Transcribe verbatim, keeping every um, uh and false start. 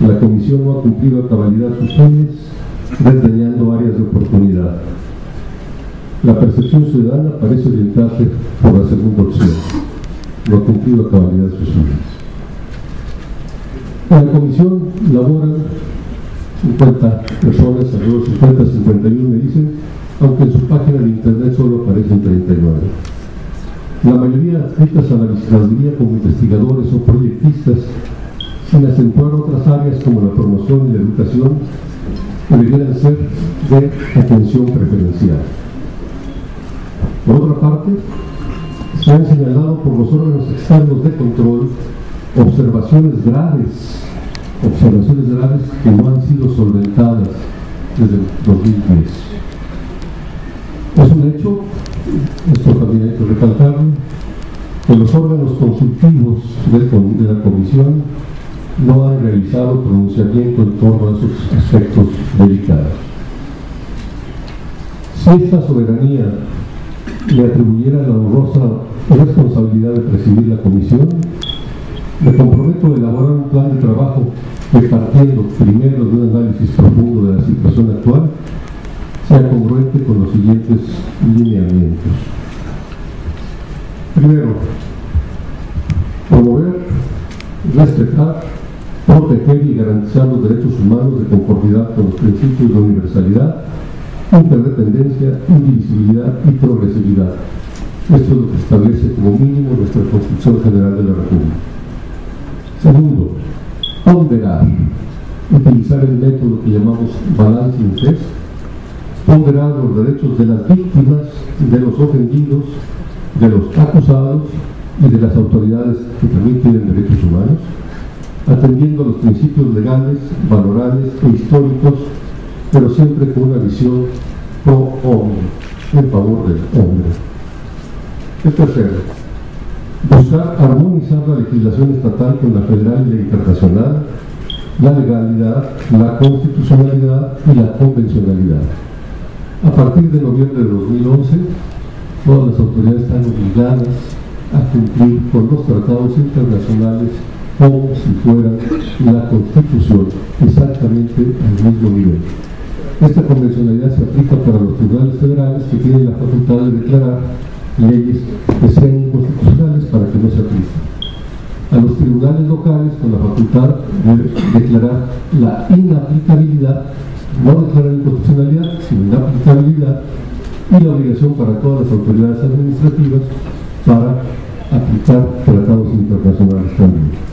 la Comisión no ha cumplido a cabalidad sus fines, desdeñando áreas de oportunidad. La percepción ciudadana parece orientarse por la segunda opción, no ha cumplido a cabalidad sus fines. En la Comisión laboran cincuenta personas, alrededor de cincuenta, cincuenta y uno me dicen, aunque en su página de internet solo aparecen treinta y nueve. La mayoría adscritas a la vigiladuría como investigadores o proyectistas, sin acentuar otras áreas como la promoción y la educación, que debieran ser de atención preferencial. Por otra parte, se han señalado por los órganos externos de control observaciones graves, observaciones graves que no han sido solventadas desde el dos mil diez. Es un hecho, esto también hay que recalcarlo, que los órganos consultivos de, de la Comisión no han realizado pronunciamiento en torno a esos aspectos delicados. Si esta soberanía le atribuyera la honrosa responsabilidad de presidir la Comisión, me comprometo a elaborar un plan de trabajo que, partiendo primero de un análisis profundo de la situación actual, sea congruente con los siguientes lineamientos. Primero, promover, respetar, proteger y garantizar los derechos humanos de conformidad con los principios de universalidad, interdependencia, indivisibilidad y progresividad. Esto es lo que establece como mínimo nuestra Constitución General de la República. Segundo, ponderar, utilizar el método que llamamos balancing test, ponderar los derechos de las víctimas, de los ofendidos, de los acusados y de las autoridades que también tienen derechos humanos, atendiendo a los principios legales, valorales e históricos, pero siempre con una visión pro hombre, en favor del hombre. El tercero, buscar armonizar la legislación estatal con la federal y la internacional, la legalidad, la constitucionalidad y la convencionalidad. A partir de noviembre de dos mil once, todas las autoridades están obligadas a cumplir con los tratados internacionales como si fueran la Constitución, exactamente al mismo nivel. Esta convencionalidad se aplica para los tribunales federales, que tienen la facultad de declarar leyes que sean inconstitucionales para que no se apliquen. A los tribunales locales, con la facultad de declarar la inaplicabilidad, no declarar inconstitucionalidad, sino inaplicabilidad, y la obligación para todas las autoridades administrativas para aplicar tratados internacionales también.